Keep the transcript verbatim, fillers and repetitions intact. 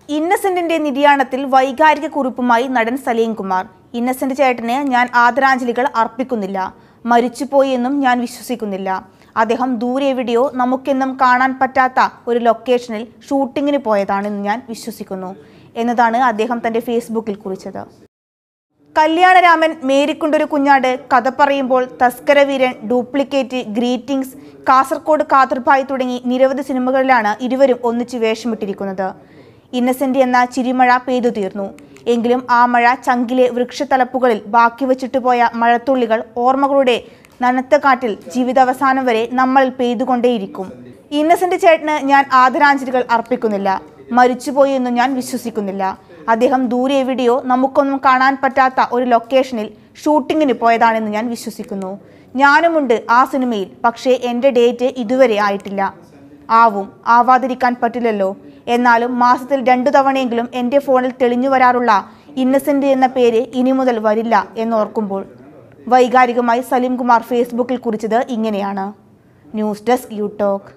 ഇന്നസെന്റിന്റെ നിര്യാണത്തിൽ വൈകാരിക കുറിപ്പുമായി നടൻ സലീം കുമാർ. ഇന്നസെന്റ് ചേട്ടന് ഞാൻ ആദരാഞ്ജലികൾ അർപ്പിക്കുന്നില്ല. മരിച്ചുപോയി എന്നും ഞാൻ വിശ്വസിക്കുന്നില്ല. അദ്ദേഹം ദൂരെ എവിടെയോ നമുക്കെന്നും കാണാൻ പറ്റാത്ത ഒരു ലൊക്കേഷനിൽ ഷൂട്ടിങ്ങിന് പോയതാണെന്ന് ഞാൻ വിശ്വസിക്കുന്നു എന്നതാണ് അദ്ദേഹം തന്റെ ഫേസ്ബുക്കിൽ കുറിച്ചത്. കല്യാണരാമൻ, മേരിക്കുണ്ടൊരു കുഞ്ഞാട്, കഥ പറയുമ്പോൾ, തസ്കരവീരൻ, ഡ്യൂപ്ലിക്കേറ്റ്, ഗ്രീറ്റിംഗ്സ്, കാസർഗോഡ് കാതർഭായ് തുടങ്ങി നിരവധി സിനിമകളിലാണ് ഇരുവരും ഒന്നിച്ച് വേഷമിട്ടിരിക്കുന്നത്. ഇന്നസെന്റ് എന്ന ചിരിമഴ പെയ്തു തീർന്നു. എങ്കിലും ആ മഴ ചങ്കിലെ വൃക്ഷത്തലപ്പുകളിൽ ബാക്കി വച്ചിട്ട് പോയ മഴത്തുള്ളികൾ ഓർമ്മകളുടെ നനത്ത കാറ്റിൽ ജീവിതാവസാനം വരെ നമ്മളിൽ പെയ്തുകൊണ്ടേയിരിക്കും. ഇന്നസെന്റ് ചേട്ടന് ഞാൻ ആദരാഞ്ജലികൾ അർപ്പിക്കുന്നില്ല. മരിച്ചുപോയി എന്നും ഞാൻ വിശ്വസിക്കുന്നില്ല. അദ്ദേഹം ദൂരെ എവിടെയോ നമുക്കൊന്നും കാണാൻ പറ്റാത്ത ഒരു ലൊക്കേഷനിൽ ഷൂട്ടിങ്ങിന് പോയതാണെന്ന് ഞാൻ വിശ്വസിക്കുന്നു. ഞാനുമുണ്ട് ആ സിനിമയിൽ. പക്ഷേ എൻ്റെ ഡേറ്റ് ഇതുവരെ ആയിട്ടില്ല. ആവും, ആവാതിരിക്കാൻ പറ്റില്ലല്ലോ. എന്നാലും മാസത്തിൽ രണ്ടു തവണയെങ്കിലും എൻ്റെ ഫോണിൽ തെളിഞ്ഞു വരാറുള്ള ഇന്നസെന്റ് എന്ന പേര് ഇനി മുതൽ വരില്ല എന്നോർക്കുമ്പോൾ. വൈകാരികമായി സലീം കുമാർ ഫേസ്ബുക്കിൽ കുറിച്ചത് ഇങ്ങനെയാണ്. News desk യൂടോക്ക്.